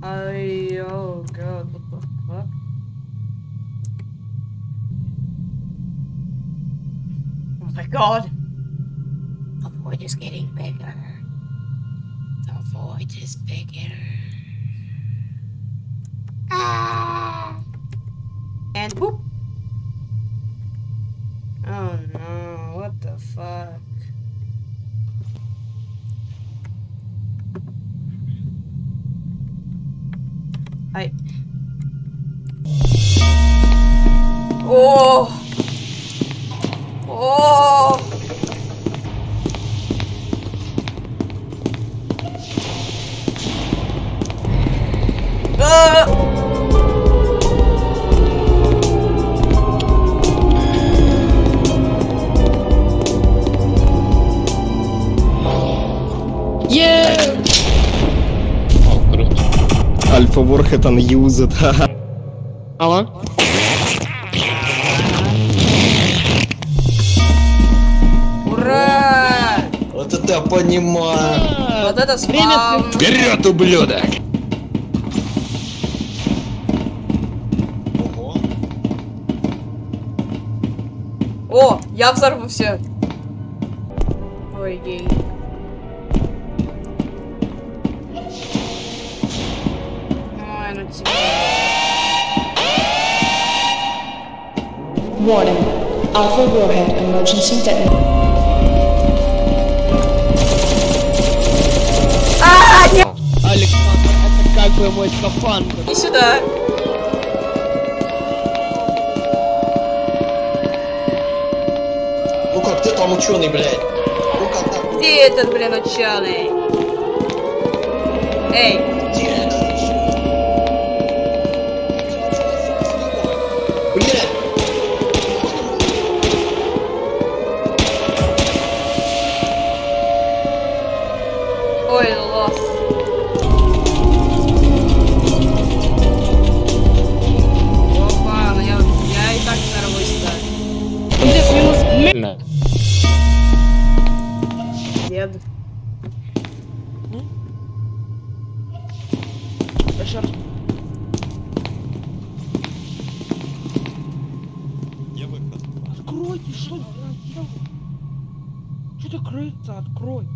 Oh god, what the fuck? Oh my god! The void is getting bigger. The void is bigger. Ah! And whoop! Oh no, what the fuck? Oh! Oh! Yeah! О, круто. Альфа Warhead unused. Алло? Ура! Вот это понимаю. Вот это спам! Вперед, ублюдок! Ого. О, я взорву все. Ой, гей. Ой, ну тебе. Warning. Alpha Warhead emergency detonation. Нет! Александр, это как бы мой скафандр. Иди сюда. Ну как ты там ученый, блядь? Ну как так? Где этот, блин, ученый? Эй! Где это? Блядь! Ой, лох. Опа, ну я и так взорвусь-то. Да. Дед. Еще раз. Где выход? Откройте, что делать? Что ты крыться? Открой.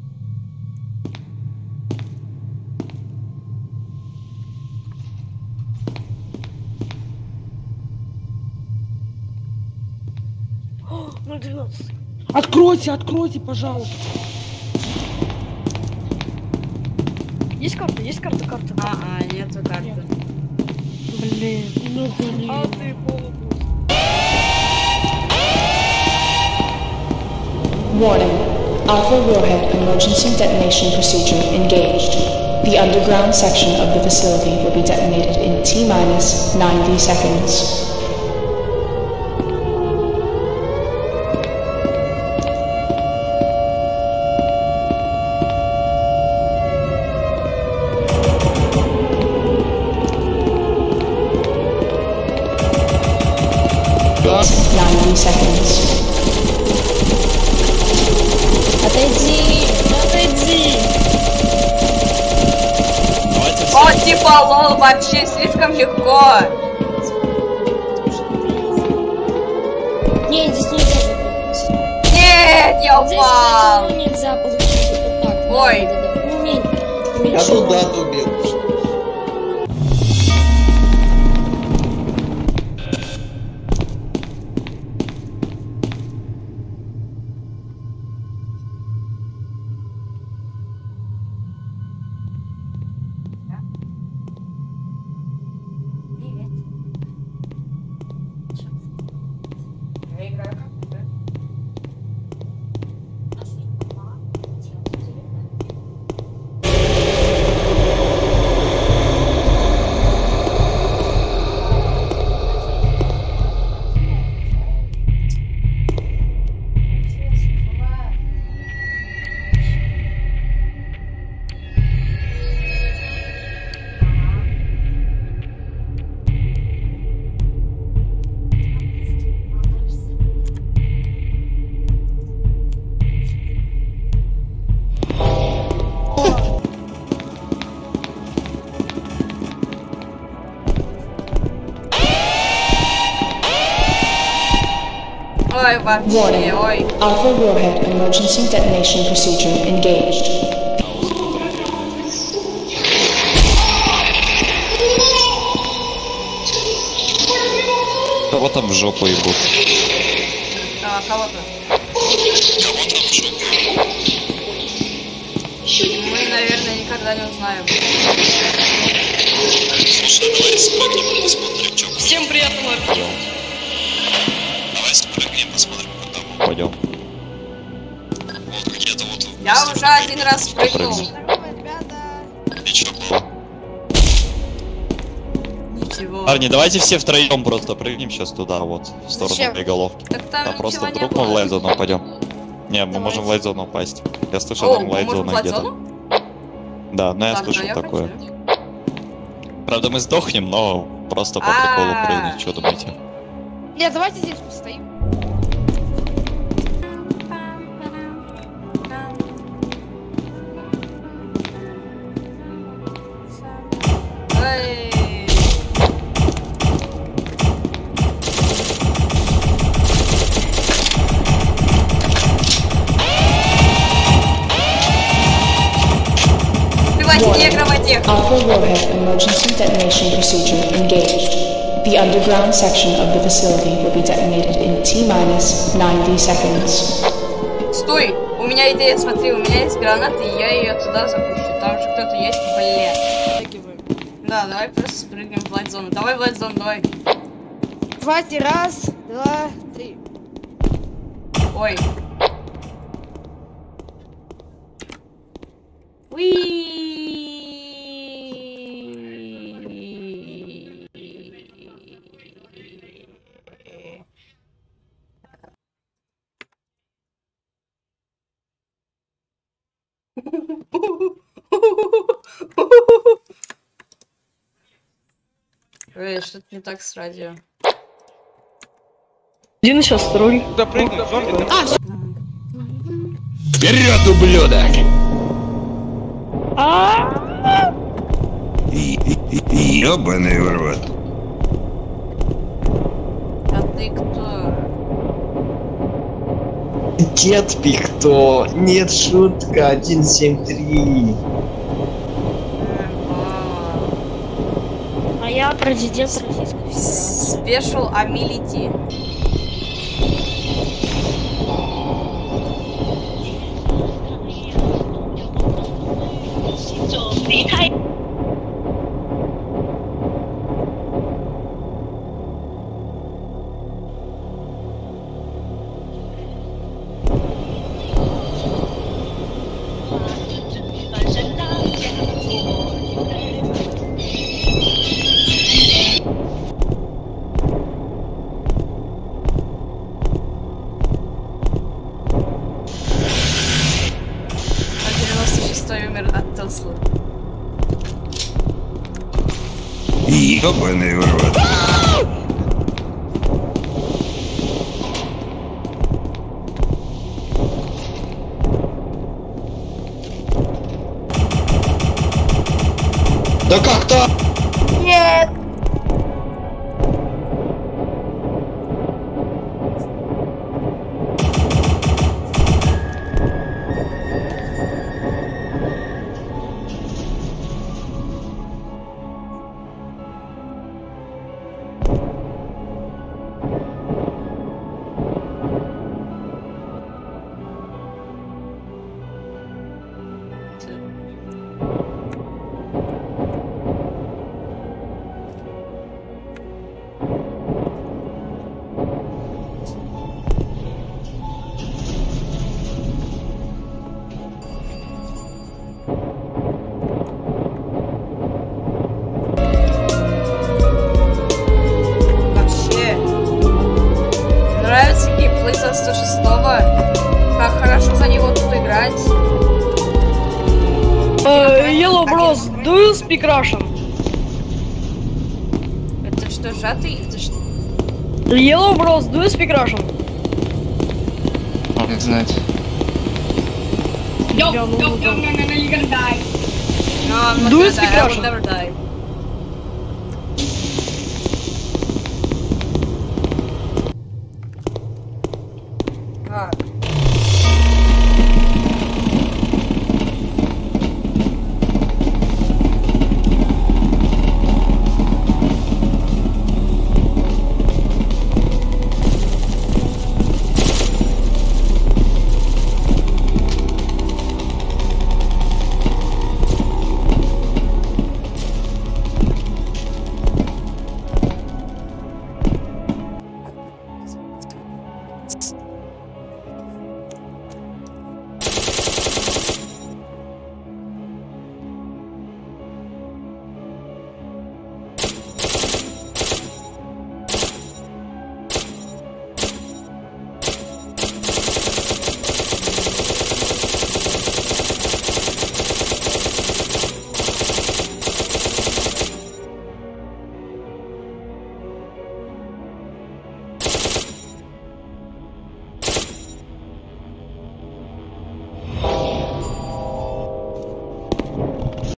О, 012. Откройте, откройте, пожалуйста. Есть карта, карта. Нету карты. Блин, ну блин. А ты полубус. Warning. Alpha Warhead emergency detonation procedure engaged. The underground section of the facility will be detonated in T-minus 90 seconds. Да. 90 seconds. Отойди. О, типа, лол, вообще слишком легко. Не, здесь нельзя запрыгнуть. Нет, я Здесь упал. нельзя получить вот так. Ой. Да. Я туда-то убил. Ой, вообще, Warning. ой. Alpha Warhead Emergency Detonation Procedure engaged. Кого там в жопу ебут? Кого-то. Мы, наверное, никогда не узнаем. Слушай, давай спрыгнем и посмотрим, что. Всем приятного аппетита. Давай спрыгнем, посмотрим, куда мы. Пойдем. Вот где-то вот. Я уже один раз спрыгнул. И чё было? Ничего. Парни, давайте все втроем просто прыгнем сейчас туда, вот, в сторону Зачем? боеголовки. Так там А просто ничего не вдруг мы в было. лайт-зону пойдем. Не, мы Давайте. можем в лайт-зону упасть. Я слышал, О, там мы можем лайт-зона в где-то. лайт-зону? Да, но я Так, слышал да, я такое. хочу. Правда, мы сдохнем, но просто по приколу А. прыгнуть, что думаете? Нет, давайте здесь постоим. Эй. Убивайте негра, тех. Alpha Warhead Emergency Detonation Procedure engaged. The underground section of the facility will be detonated in T-minus 90 seconds. Стой! У меня идея, смотри, у меня есть граната, и я ее туда запущу. Там же кто-то есть, блядь. Да, давай просто спрыгнем в лайт-зону. Давай в лайт-зону, давай. Давайте, раз, два, три. Ой. Уи. Ой, что-то не так с радио. Один сейчас тролль. Вперед, ублюдок! Ёбаный в рот. А ты кто? Дед Пихто, нет, шутка, 173. А я президент Российской Федерации. Special Ability. Умер от Теслы. Ёбаный в рот. Да как так? Нет! Вообще, нравится геймплей со 106-го. Как хорошо за него тут играть. Yellow Bros, do you speak Russian? Это что, сжатый? Это что? Yellow Bros, do you speak Russian? Не знать. No, I'm not Do you gonna speak die. I Russian? will never die.